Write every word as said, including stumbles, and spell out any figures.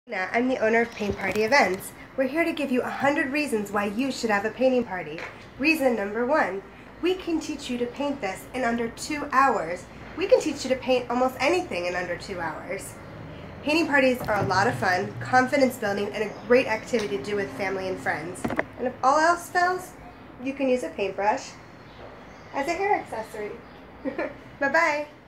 I'm the owner of Paint Party Events. We're here to give you a hundred reasons why you should have a painting party. Reason number one, we can teach you to paint this in under two hours. We can teach you to paint almost anything in under two hours. Painting parties are a lot of fun, confidence building, and a great activity to do with family and friends. And if all else fails, you can use a paintbrush as a hair accessory. Bye-bye.